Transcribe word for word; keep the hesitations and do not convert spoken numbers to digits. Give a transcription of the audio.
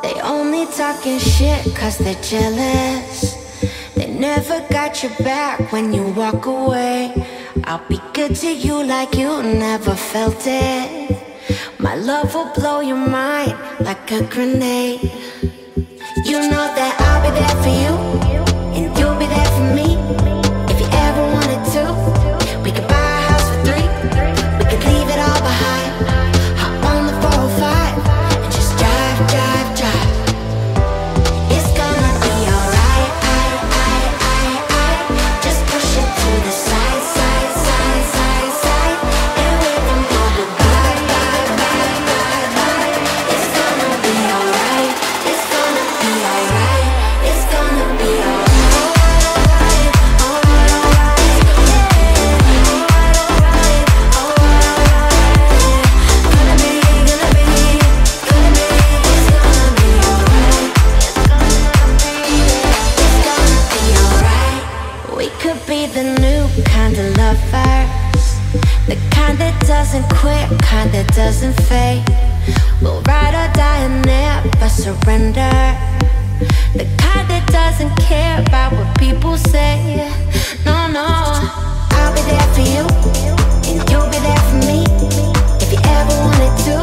They only talking shit cause they're jealous. They never got your back when you walk away. I'll be good to you like you never felt it. My love will blow your mind like a grenade. You know that I'll be there for you, and you'll be there for me. If you ever wanted to, we could buy a house for three. We could leave it all behind, hop on the four oh five and just drive, drive, drive. It's gonna be alright, I, I, I, I. Just push it to the side, side, side, side, side, and we can go goodbye, bye, bye, bye, bye. It's gonna be alright, it's gonna be alright, it's gonna be alright. We could be the new kind of lovers, the kind that doesn't quit, kind that doesn't fade. We'll ride or die and never surrender, the kind that doesn't care about what people say. No, no, I'll be there for you, and you'll be there for me. If you ever wanted to,